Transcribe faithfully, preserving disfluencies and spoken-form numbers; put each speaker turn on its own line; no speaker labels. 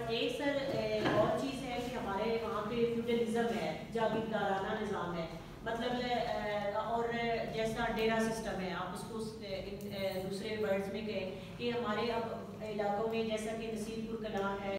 और एक सर और चीज़ है कि हमारे वहाँ पे फ्यूडलिज्म है, जागीरदाराना निज़ाम है, मतलब और जैसा डेरा सिस्टम है, आप उसको इन दूसरे वर्ड्स में कहें कि हमारे अब इलाकों में जैसा कि नसीबपुर कलां है,